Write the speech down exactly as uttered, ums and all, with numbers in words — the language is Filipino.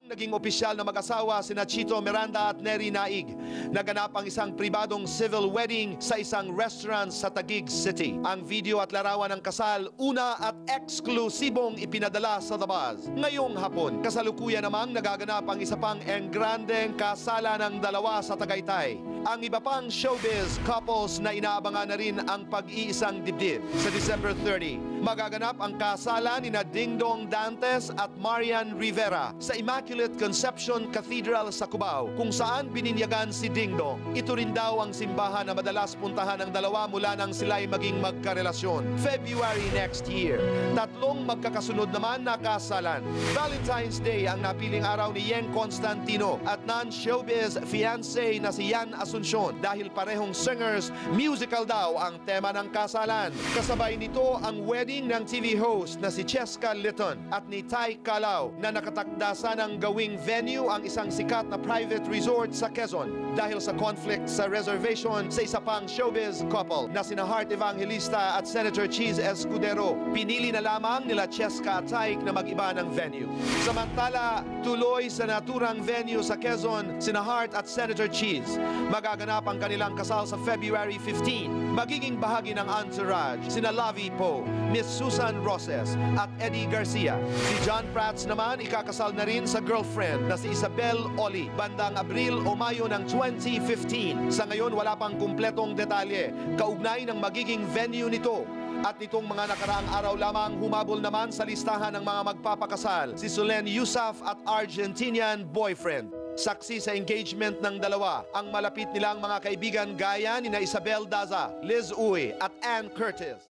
Naging opisyal na mag-asawa sina Chito Miranda at Neri Naig. Naganap ang isang pribadong civil wedding sa isang restaurant sa Taguig City. Ang video at larawan ng kasal una at eksklusibong ipinadala sa The Buzz. Ngayong hapon, kasalukuyan namang nagaganap ang isa pang engrandeng kasala ng dalawa sa Tagaytay. Ang iba pang showbiz couples na inaabangan na rin ang pag-iisang dibdib. Sa December thirtieth, magaganap ang kasalan ni na Dingdong Dantes at Marian Rivera sa Immaculate Conception Cathedral sa Cubao, kung saan bininyagan si Dingdong. Ito rin daw ang simbahan na madalas puntahan ng dalawa mula nang sila'y maging magkarelasyon. February next year, tatlong magkakasunod naman na kasalan. Valentine's Day ang napiling araw ni Yeng Constantino at non-showbiz fiancé na si Yan Asuncion dahil parehong singers, musical daw ang tema ng kasalan. Kasabay nito ang wedding ng T V host na si Cheska Litton at ni Ty Calao na nakatakda ng gawing venue ang isang sikat na private resort sa Quezon dahil sa conflict sa reservation sa isa pang showbiz couple na sina Heart Evangelista at Senator Cheese Escudero. Pinili na lamang nila Cheska at Ty na mag-iba ng venue. Samantala, tuloy sa naturang venue sa Quezon sina Heart at Senator Cheese. Magaganap ang kanilang kasal sa February fifteenth. Magiging bahagi ng entourage sina Lavi Poe, Miss Susan Roses at Eddie Garcia. Si John Prats naman ikakasal na rin sa girlfriend na si Isabel Oli bandang Abril o Mayo ng twenty fifteen. Sa ngayon wala pang kumpletong detalye kaugnay ng magiging venue nito. At nitong mga nakaraang araw lamang humabol naman sa listahan ng mga magpapakasal si Solen Yusaf at Argentinian boyfriend. Saksi sa engagement ng dalawa ang malapit nilang mga kaibigan gaya ni na Isabel Daza, Liz Uy at Ann Curtis.